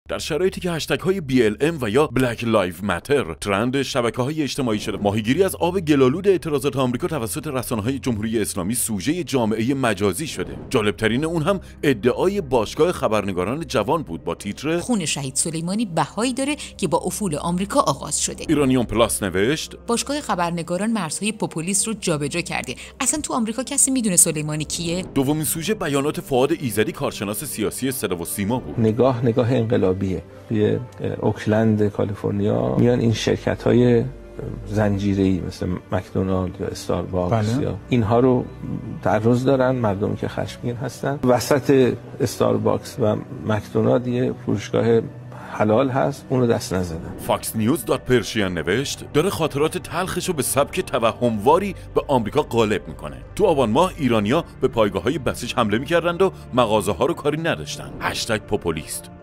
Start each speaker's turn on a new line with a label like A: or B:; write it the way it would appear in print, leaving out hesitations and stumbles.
A: در شرایطی که هشتگ های BLM و یا Black Lives Matter ترند شبکه‌های اجتماعی شده، ماهیگیری از آب گلالود اعتراضات آمریکا توسط رسانه‌های جمهوری اسلامی سوژه جامعه مجازی شده. جالبترین اون هم ادعای باشگاه خبرنگاران جوان بود با تیتر
B: خون شهید سلیمانی بهایی داره که با افول آمریکا آغاز شده.
A: ایرانیان پلاس نوشت
B: باشگاه خبرنگاران مرزهای پوپولیست رو جابجا کرده. اصلا تو آمریکا کسی میدونه سلیمانی کیه؟
A: دومین سوژه بیانات فؤاد ایزدی کارشناس سیاسی صدا و سیما بود.
C: نگاه انقلابیه. توی اوکلند کالیفرنیا میان این شرکت‌های زنجیره‌ای مثل مکدونالد یا استارباکس یا اینها رو در روز دارن، مردمی که خشمگین هستن. وسط استارباکس و مکدونالد یه فروشگاه حلال هست، اونو دست نزدن.
A: فاکس نیوز پرشین نوشت داره خاطرات تلخشو به سبک توهمواری به آمریکا غالب میکنه. تو آبان ماه ایرانیا به پایگاه‌های بسیج حمله میکردند و مغازه‌ها رو کاری نداشتن. هشتگ پوپولیست.